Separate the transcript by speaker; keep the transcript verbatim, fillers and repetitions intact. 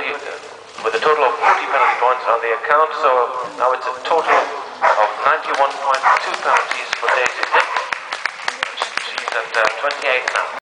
Speaker 1: thirty, with a total of forty penalty points on the account, so now it's a total of ninety-one point two penalties for Daisy Dick. She's at uh, twenty-eight now.